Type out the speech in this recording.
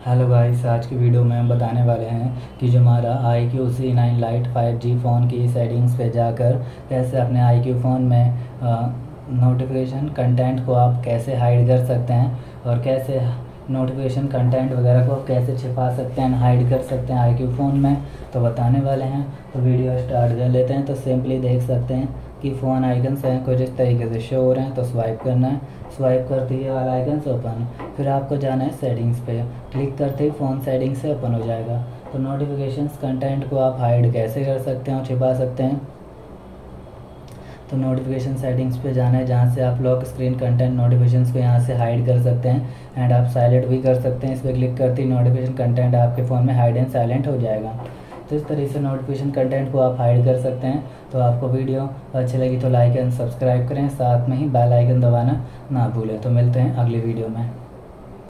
Hello guys, आज की video में हम बताने वाले हैं कि जो हमारा iQOO C9 Lite 5G phone की सेटिंग्स पे जाकर कैसे अपने iQOO फ़ोन में नोटिफिकेशन कंटेंट को आप कैसे हाइड कर सकते हैं और कैसे नोटिफिकेशन कंटेंट वगैरह को आप कैसे छिपा सकते हैं, हाइड कर सकते हैं iQOO फ़ोन में, तो बताने वाले हैं। तो वीडियो स्टार्ट कर लेते हैं। तो सिंपली देख सकते हैं कि फ़ोन आइकन्स हैं कुछ इस तरीके से शो हो रहे हैं। तो स्वाइप करना है, स्वाइप करते ही वाला आइकन्स ओपन, फिर आपको जाना है सेटिंग्स पे, क्लिक करते ही फ़ोन सेटिंग्स से ओपन हो जाएगा। तो नोटिफिकेशंस कंटेंट को आप हाइड कैसे कर सकते हैं और छिपा सकते हैं। तो नोटिफिकेशन सेटिंग्स पे जाना है, जहाँ से आप लॉक स्क्रीन कंटेंट नोटिफिकेशंस को यहाँ से हाइड कर सकते हैं एंड आप साइलेंट भी कर सकते हैं। इस पर क्लिक करते ही नोटिफिकेशन कंटेंट आपके फ़ोन में हाइड एंड साइलेंट हो जाएगा। तो इस तरीके से नोटिफिकेशन कंटेंट को आप हाइड कर सकते हैं। तो आपको वीडियो अच्छी लगी तो लाइक एंड सब्सक्राइब करें, साथ में ही बेल आइकन दबाना ना भूलें। तो मिलते हैं अगली वीडियो में।